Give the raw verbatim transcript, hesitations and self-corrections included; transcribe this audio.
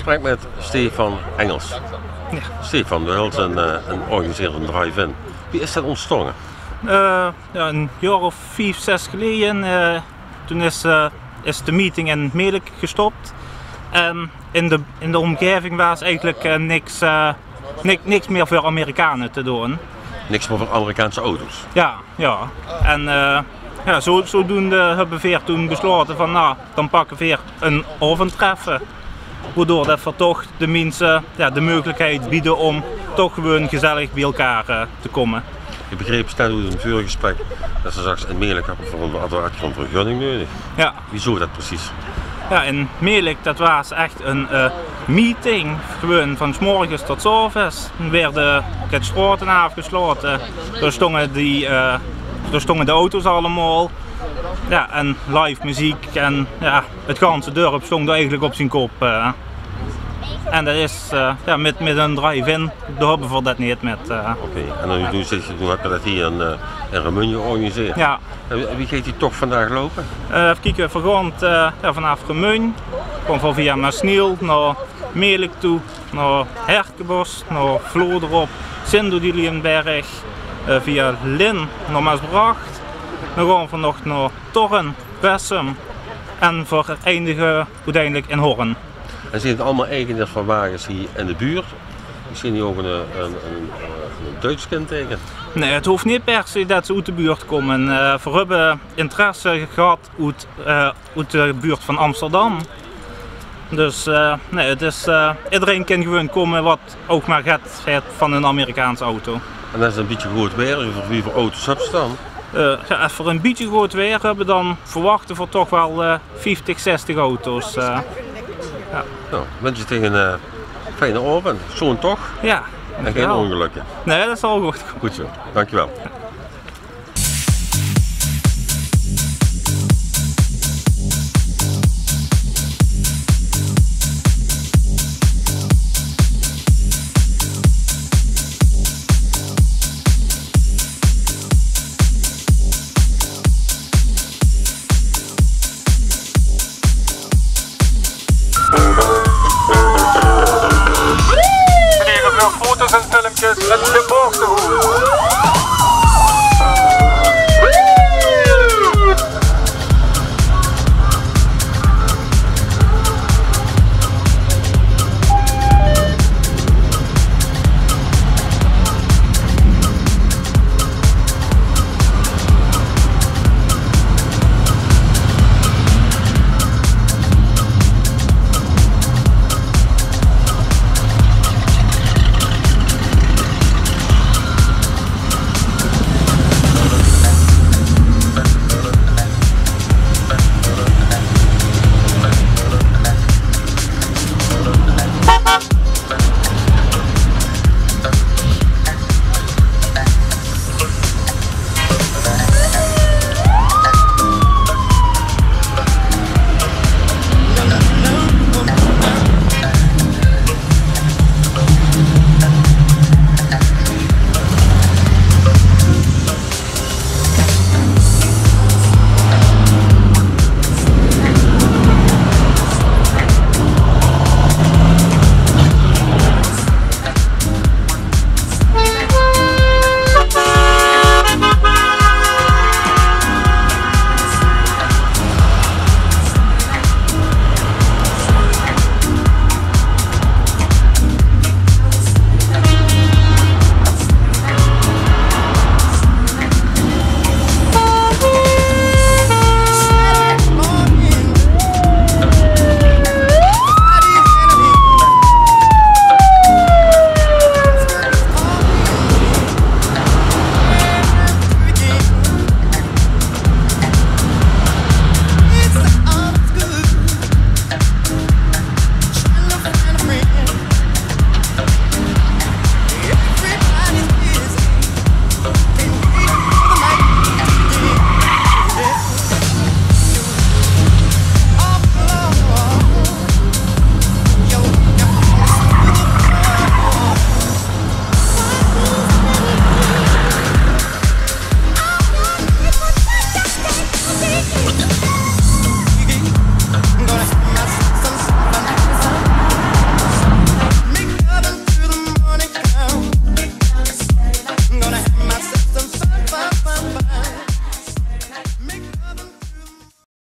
gesprek met Stefan Engels. Ja. Stefan, we hebben een, een organiseert een drive-in. Wie is dat ontstaan? Uh, ja, een jaar of vijf, zes geleden. Uh, toen is, uh, is de meeting in Melik gestopt. En in de, in de omgeving was eigenlijk uh, niks, uh, niks, niks meer voor Amerikanen te doen. Niks meer voor Amerikaanse auto's? Ja, ja. En uh, ja, zo, zodoende hebben we weer toen besloten van nou, dan pakken we weer een oventreffen. Waardoor dat we toch de mensen ja, de mogelijkheid bieden om toch gewoon gezellig bij elkaar uh, te komen. Ik begreep snel in het vorige gesprek dat ze straks in Melik hebben voor een vergunning nodig. Ja. Wieso dat precies? Ja, in Melik dat was echt een uh, meeting, gewoon van 's morgens tot 's avonds. Er werden de straten afgesloten, er stonden, die, uh, er stonden de auto's allemaal. Ja, en live muziek en ja, het ganse dorp stond eigenlijk op zijn kop. Uh. En dat is uh, ja, met, met een drive-in, daar hebben we dat niet met. Uh. Oké, okay. En dan, zeg je, toen heb je dat hier in, uh, in Remunje georganiseerd. Ja. En wie gaat die toch vandaag lopen? Uh, even kijken, we gaan uh, ja, vanaf Remunje, gewoon van via Maasniel naar Melik toe, naar Herkenbos, naar Vloderop, Sint-Odiliënberg, uh, via Lin naar Maasbracht. Dan gaan we nog naar Torren, Wessem en voor eindigen uiteindelijk in Horn. En zijn het allemaal eigenaars van wagens hier in de buurt? Misschien die ook een, een, een, een Duits kenteken? Nee, het hoeft niet per se dat ze uit de buurt komen. Uh, we hebben interesse gehad uit, uh, uit de buurt van Amsterdam. Dus uh, nee, het is, uh, iedereen kan gewoon komen wat ook maar gaat van een Amerikaanse auto. En dat is een beetje goed weer, wie voor auto's hebben staan? Uh, ja, als we een beetje goed weer hebben, dan verwachten we toch wel uh, vijftig, zestig auto's. Uh, ja. Nou, wens je tegen een uh, fijne avond. Zo'n toch? Ja. En geen ongelukken? Nee, dat is al goed. Goed zo, dankjewel. Foto's en filmpjes met de bovenste hoek.